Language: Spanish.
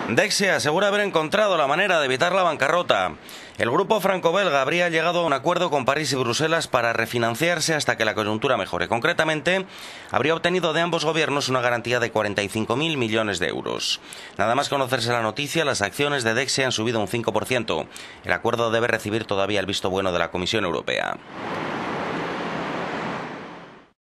Dexia asegura haber encontrado la manera de evitar la bancarrota. El grupo franco-belga habría llegado a un acuerdo con París y Bruselas para refinanciarse hasta que la coyuntura mejore. Concretamente, habría obtenido de ambos gobiernos una garantía de 45.000 millones de euros. Nada más conocerse la noticia, las acciones de Dexia han subido un 5%. El acuerdo debe recibir todavía el visto bueno de la Comisión Europea.